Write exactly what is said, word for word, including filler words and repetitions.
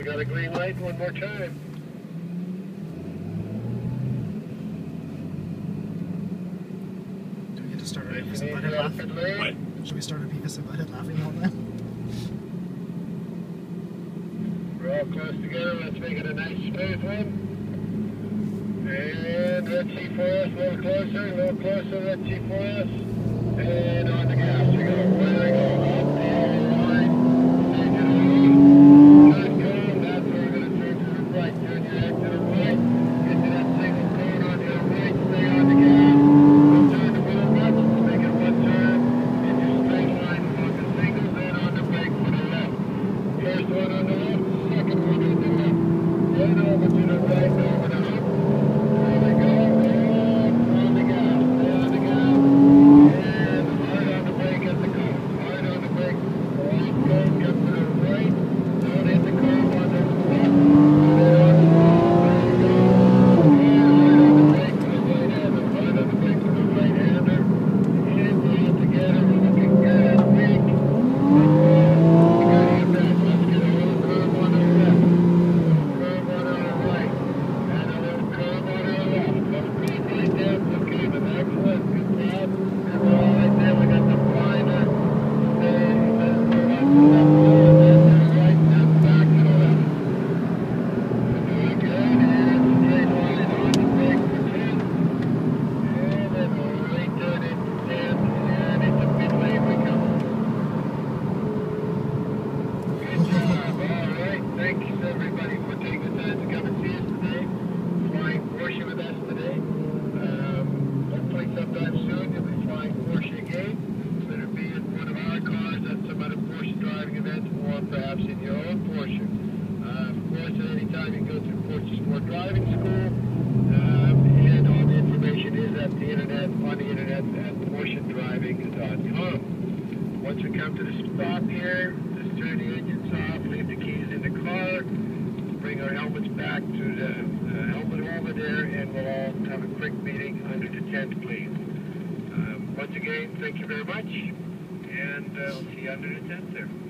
got a green light one more time. Do we get to start our Nice Beavis and and easy Butthead off laugh? pit lane. What? Should we start our Beavis and Butthead laughing all that? We're all close together. Let's make it a nice smooth one. And let's see for us. A little closer, a little closer. Let's see for us. And on the gas we go. Where we go? Up the yellow line. Change it around. Good cone. That's where we're going to turn to the right. Turn your head to the right. Get to that single cone on your right. Stay on the gas. We'll turn the wheel much. Let's make it one turn. Into a straight line along the singles. Then on the brake for the left. First one on the left. Second one on the left. Then over to the right. Over the hump. There we go. And on the gas. Stay on the gas. And hard on the brake at the curve. Hard on the brake. Long go. Get to the right. Don't hit the curve on the left. Then on the right. There you go. And hard on the brake for the right hander. Hard on the brake for the right hander. And we're all together. We're looking good. Brake. Let's go. We got to hit that. Let's get a little curve on the left. Curve on our right. And a little curve on our left. That's good right there. Okay, but excellent. Good job. And we're all right there. We got the blinder. Stay. Let's go up to the left. And then to the right. And back to the left. We're doing good. And straight line on the brake for ten. And then right turn into ten. And into pit lane we come. Good job. All right. Thanks everybody for taking the time to come and see us today. Flying Porsche with us today. Um, hopefully sometime soon you'll be flying Porsche again. Whether it be in one of our cars at some other Porsche driving event or perhaps in your own Porsche. Uh, of course, at any time you can go to Porsche Sport Driving School. Um, and all the information is at the internet, on the internet at Porsche Driving dot com. Once we come to the stop here, just turn the engines off, leave the keys in the car, bring our helmets back to the uh, helmet holder there, and we'll all have a quick meeting under the tent, please. Um, once again, thank you very much, and uh, I'll see you under the tent there.